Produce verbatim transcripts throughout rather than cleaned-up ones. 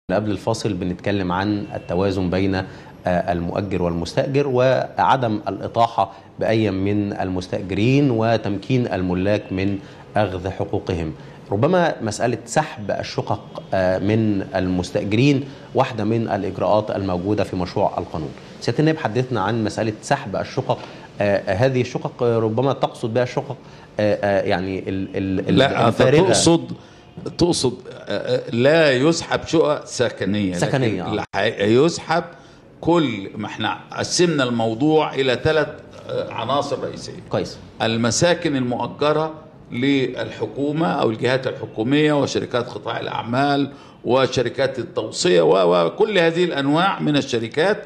قبل الفاصل بنتكلم عن التوازن بين المؤجر والمستأجر وعدم الإطاحة بأي من المستأجرين وتمكين الملاك من أخذ حقوقهم. ربما مسألة سحب الشقق من المستأجرين واحدة من الإجراءات الموجودة في مشروع القانون. سيادة النائب حدثنا عن مسألة سحب الشقق. هذه الشقق ربما تقصد بها الشقق يعني لا الفارغة. تقصد تقصد لا يسحب شقق سكنية سكنية يسحب كل ما احنا قسمنا الموضوع إلى ثلاث عناصر رئيسية. كويس. المساكن المؤجرة للحكومة أو الجهات الحكومية وشركات قطاع الأعمال وشركات التوصية وكل هذه الأنواع من الشركات.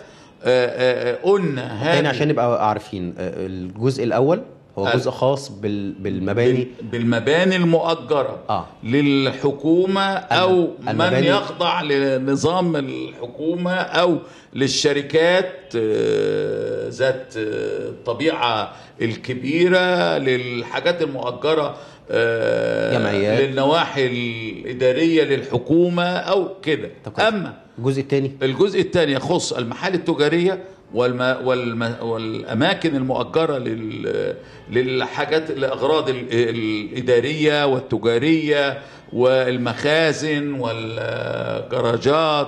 قلنا هذا عشان نبقى عارفين الجزء الأول هو جزء خاص بالمباني بالمباني المؤجرة آه. للحكومة أو من يخضع لنظام الحكومة أو للشركات ذات الطبيعة الكبيرة، للحاجات المؤجرة جمعيات، للنواحي الإدارية للحكومة أو كده. أما الجزء الثاني الجزء الثاني يخص المحال التجارية والم... والم... والأماكن المؤجرة لل... للحاجات الأغراض الإدارية والتجارية والمخازن والجراجات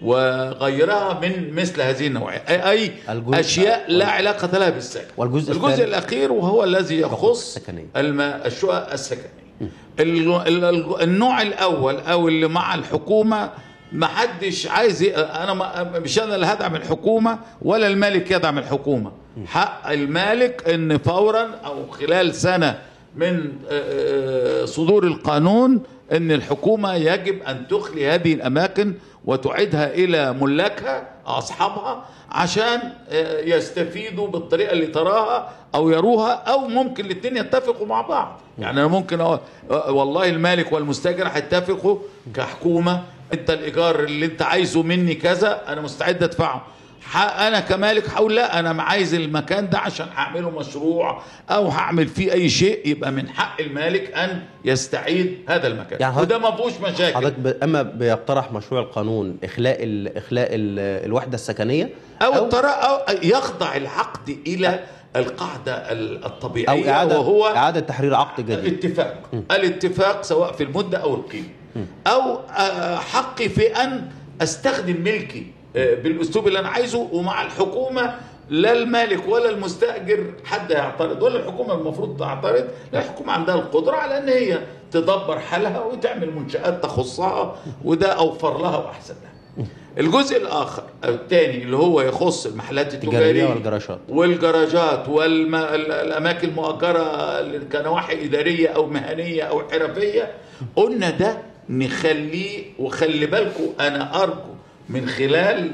وغيرها من مثل هذه النوعية، أي أشياء لا علاقة لها بالسكن. والجزء الجزء الأخير وهو الذي يخص الم... الشقق السكنية. النوع الأول أو اللي مع الحكومة ما حدش عايز. انا مش انا اللي هدعم الحكومه ولا المالك يدعم الحكومه. حق المالك ان فورا او خلال سنه من صدور القانون ان الحكومه يجب ان تخلي هذه الاماكن وتعيدها الى ملاكها اصحابها عشان يستفيدوا بالطريقه اللي تراها او يروها، او ممكن الاثنين يتفقوا مع بعض. يعني انا ممكن والله المالك والمستاجر هيتفقوا كحكومه، انت الايجار اللي انت عايزه مني كذا انا مستعد ادفعه. انا كمالك هقول لا انا عايز المكان ده عشان هعمله مشروع او هعمل فيه اي شيء، يبقى من حق المالك ان يستعيد هذا المكان يعني، وده ما فيهوش مشاكل. حضرتك ب... اما بيقترح مشروع القانون اخلاء ال... اخلاء ال... الوحده السكنيه او, أو... أو يخضع العقد الى القاعده الطبيعيه أو إعادة... وهو اعاده تحرير عقد جديد. اتفاق م. الاتفاق سواء في المده او القيمه م. او حقي في ان استخدم ملكي بالاسلوب اللي انا عايزه، ومع الحكومه لا المالك ولا المستاجر حد يعترض ولا الحكومه المفروض تعترض. لا، الحكومه عندها القدره على ان هي تدبر حالها وتعمل منشآت تخصها، وده اوفر لها واحسن لها. الجزء الاخر الثاني اللي هو يخص المحلات التجاريه والجراجات والجراجات والاماكن المؤجره كنواحي اداريه او مهنيه او حرفيه، قلنا ده نخليه. وخلي بالكم انا ارجو من خلال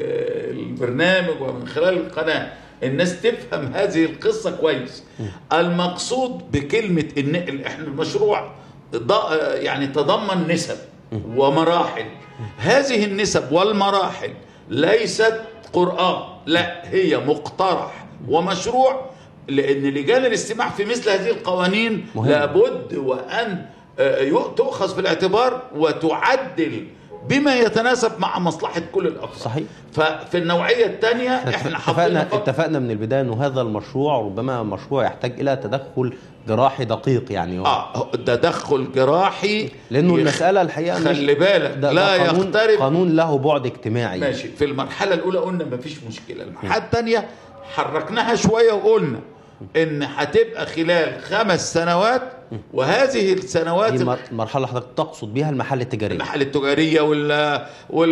البرنامج ومن خلال القناة الناس تفهم هذه القصة كويس. المقصود بكلمة ان احنا المشروع يعني تضمن نسب ومراحل. هذه النسب والمراحل ليست قرآن، لا هي مقترح ومشروع، لان لجان الاستماع في مثل هذه القوانين مهم. لابد وان تؤخذ في الاعتبار وتعدل بما يتناسب مع مصلحة كل الأفراد. صحيح. ففي النوعية الثانية احنا اتفقنا اتفقنا من البداية انه هذا المشروع ربما مشروع يحتاج الى تدخل جراحي دقيق يعني. اه تدخل جراحي لانه يخ... المسألة الحقيقة خلي بالك لا قانون يقترب. قانون له بعد اجتماعي. ماشي. في المرحلة الأولى قلنا مفيش مشكلة. المرحلة الثانية حركناها شوية وقلنا ان هتبقى خلال خمس سنوات، وهذه السنوات دي المرحله حضرتك تقصد بيها المحال التجاريه المحال التجاريه وال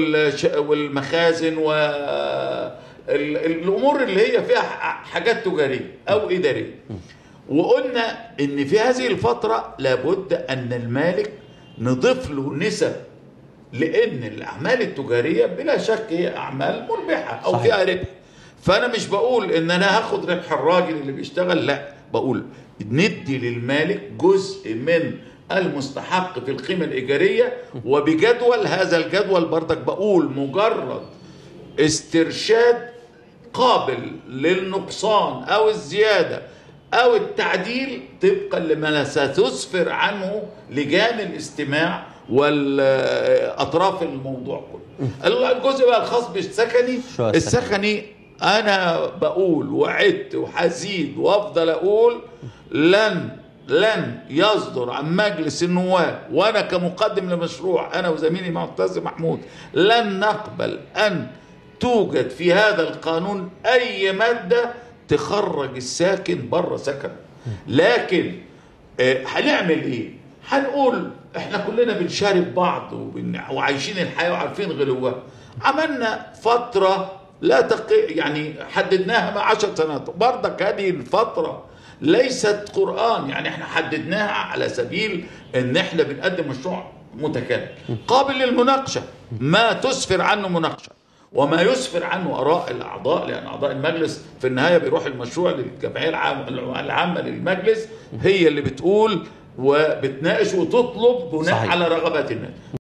والمخازن والامور اللي هي فيها حاجات تجاريه او اداريه. وقلنا ان في هذه الفتره لابد ان المالك نضيف له نسب، لان الاعمال التجاريه بلا شك هي اعمال مربحه او صحيح. فيها ربح. فانا مش بقول ان انا هاخد ربح الراجل اللي بيشتغل، لا، بقول ندي للمالك جزء من المستحق في القيمة الإيجارية وبجدول. هذا الجدول برضك بقول مجرد استرشاد قابل للنقصان أو الزيادة أو التعديل طبقا لما ستسفر عنه لجان الاستماع والاطراف الموضوع كله. الجزء بقى الخاص بالسكني، السكني انا بقول وعدت وحزيد وافضل اقول لن لن يصدر عن مجلس النواب وانا كمقدم لمشروع انا وزميلي معتز محمود لن نقبل ان توجد في هذا القانون اي ماده تخرج الساكن بره سكنه. لكن هنعمل ايه؟ هنقول احنا كلنا بنشارك بعض وعايشين الحياه وعارفين غلوها. عملنا فتره لا تق... يعني حددناها مع عشر سنوات، برضك هذه الفتره ليست قرآن، يعني احنا حددناها على سبيل ان احنا بنقدم مشروع متكامل قابل للمناقشه، ما تسفر عنه مناقشه وما يسفر عنه اراء الاعضاء، لان اعضاء المجلس في النهايه بيروح المشروع للجمعيه العامه للمجلس، هي اللي بتقول وبتناقش وتطلب بناء صحيح. على رغبات الناس.